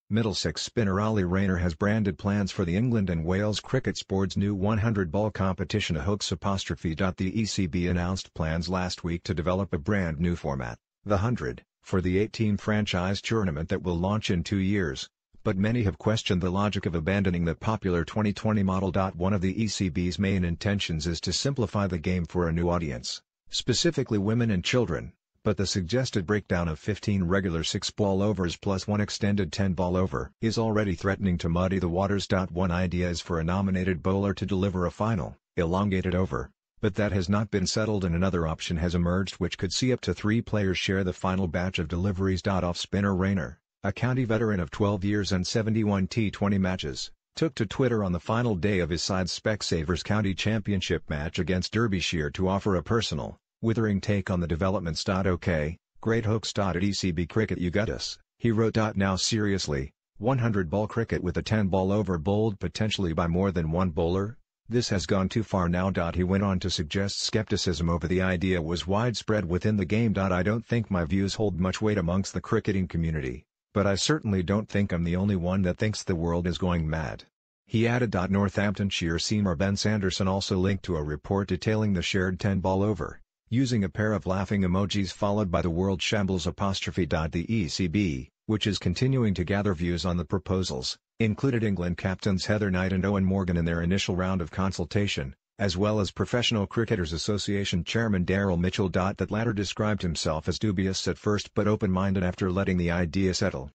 Middlesex spinner Ollie Rayner has branded plans for the England and Wales Cricket Board's new 100-ball competition a hoax. The ECB announced plans last week to develop a brand new format, the 100, for the 18 franchise tournament that will launch in 2 years, but many have questioned the logic of abandoning the popular 2020 model. One of the ECB's main intentions is to simplify the game for a new audience, specifically women and children. But the suggested breakdown of 15 regular 6-ball overs plus 1 extended 10-ball over is already threatening to muddy the waters. One idea is for a nominated bowler to deliver a final, elongated over, but that has not been settled, and another option has emerged which could see up to 3 players share the final batch of deliveries. Off-spinner Rayner, a county veteran of 12 years and 71 T20 matches, took to Twitter on the final day of his side's Specsavers County Championship match against Derbyshire to offer a personal, withering take on the developments. OK, great hoax. At ECB Cricket you got us, he wrote. Now seriously, 100-ball cricket with a 10-ball over bowled potentially by more than one bowler? This has gone too far now. He went on to suggest skepticism over the idea was widespread within the game. I don't think my views hold much weight amongst the cricketing community, but I certainly don't think I'm the only one that thinks the world is going mad. He added. Northamptonshire seamer Ben Sanderson also linked to a report detailing the shared 10-ball over, using a pair of laughing emojis followed by the word shambles. The ECB, which is continuing to gather views on the proposals, included England captains Heather Knight and Owen Morgan in their initial round of consultation, as well as Professional Cricketers Association chairman Daryl Mitchell. That latter described himself as dubious at first but open-minded after letting the idea settle.